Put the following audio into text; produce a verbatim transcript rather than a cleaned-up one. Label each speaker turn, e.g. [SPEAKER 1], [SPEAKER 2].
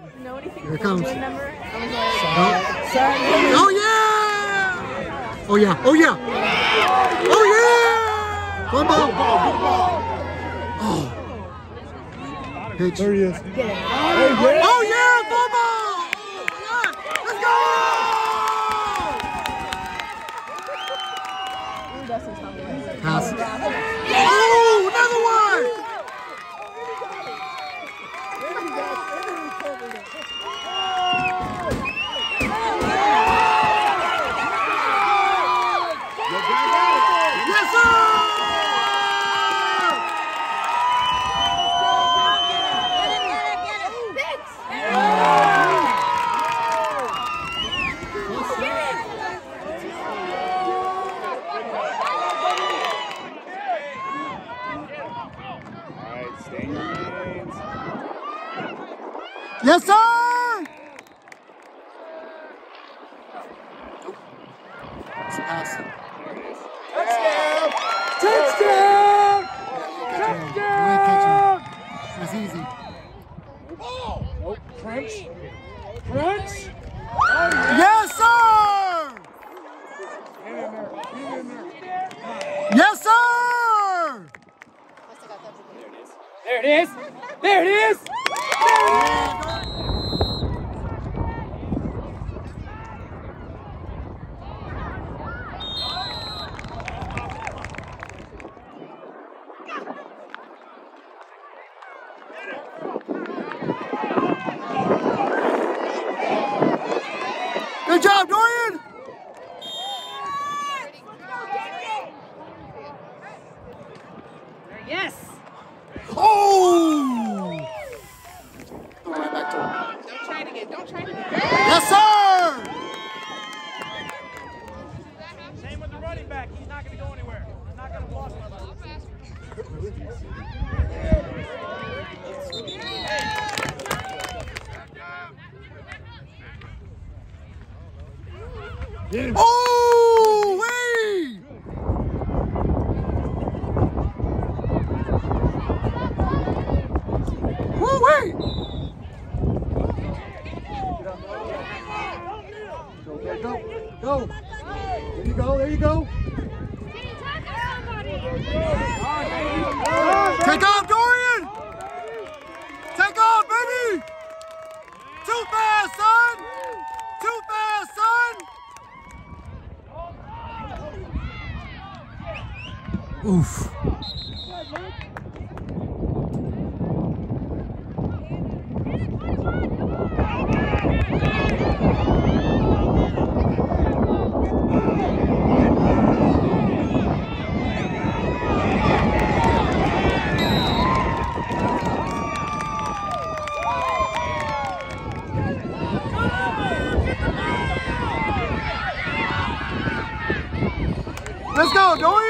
[SPEAKER 1] You know anything?
[SPEAKER 2] Here it comes.
[SPEAKER 1] Number?
[SPEAKER 2] Oh yeah! Oh yeah! Oh yeah! Oh yeah! One ball! Oh. Pitch.
[SPEAKER 3] There he is.
[SPEAKER 2] Oh yeah! Ball ball! Let's go! Pass. Oh, another one! Yes, sir! Yes, sir! It's a pass.
[SPEAKER 3] Touchdown! Touchdown! Touchdown!
[SPEAKER 2] That's easy.
[SPEAKER 3] Oh, crunch. Crunch.
[SPEAKER 2] Yes, sir!
[SPEAKER 3] Get in there. Get in there.
[SPEAKER 2] Yes, sir!
[SPEAKER 3] There it is. There it is.
[SPEAKER 2] Good job, Dorian!
[SPEAKER 1] Yes!
[SPEAKER 2] Oh! Go right back to him.
[SPEAKER 1] Don't try it again. Don't try it again.
[SPEAKER 2] Yes, sir!
[SPEAKER 4] Same with the running back. He's not going to go anywhere. He's not going to block him.
[SPEAKER 2] Oh, wait! Woo, wait! Go, go, go! There you go, there you go! Take off, Dorian! Take off, baby! Too fast, son! Too fast, son! Oof. Let's go, Dorian!